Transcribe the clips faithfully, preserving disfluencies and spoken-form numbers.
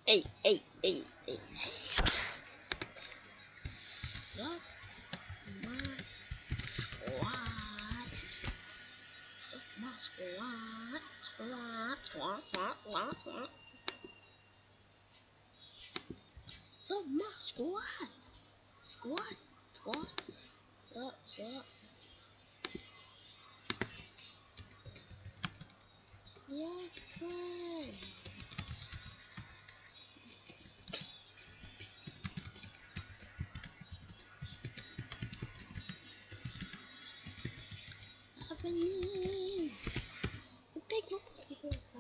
hey, hey, hey, hey. Sup, my squad. Sup, my squad. Squad, squad, squad, squad, squad. Sup, my squad. Squad, squad. Sup, sup. Yeah, friend. Happening. The big monkey horse.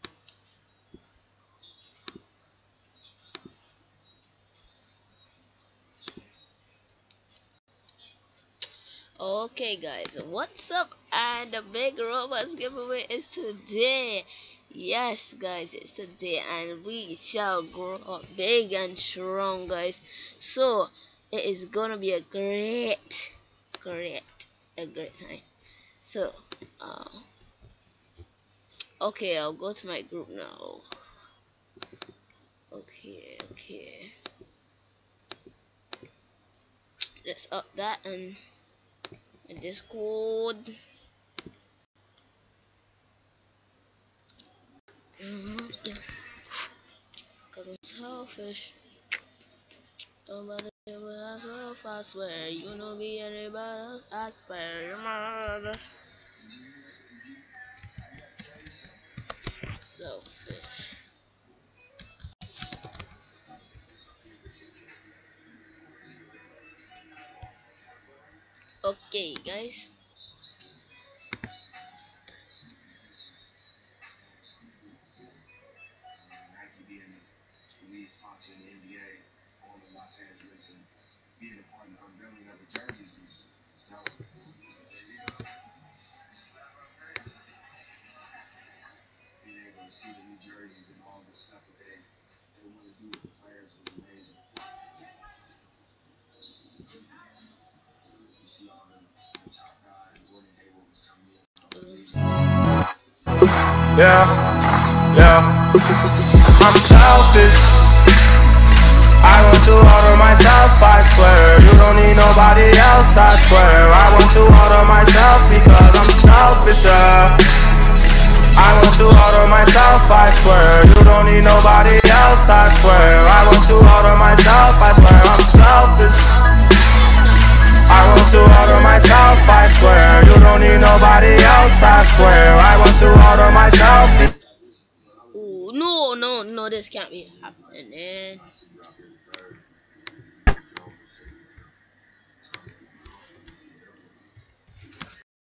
Okay guys, what's up? And the big Robux giveaway is today. Yes guys, it's today and we shall grow up big and strong guys. So it is gonna be a great great a great time. So uh, okay, I'll go to my group now. Okay, okay, let's up that and Discord. Cause I'm selfish. Nobody but myself, I swear. You know me, anybody else, I swear. You're my mother. Selfish. Okay, guys. Yeah, yeah. I'm selfish. I want to order myself, I swear. You don't need nobody else, I swear. I want to order myself because I'm selfish. Yeah. I want to order myself, I swear. You don't need nobody else, I swear. I want to order myself, I swear. I'm selfish. I want to order myself, I swear. You don't need nobody else, I swear. I want to order myself. Ooh, no, no, no, this can't be happening.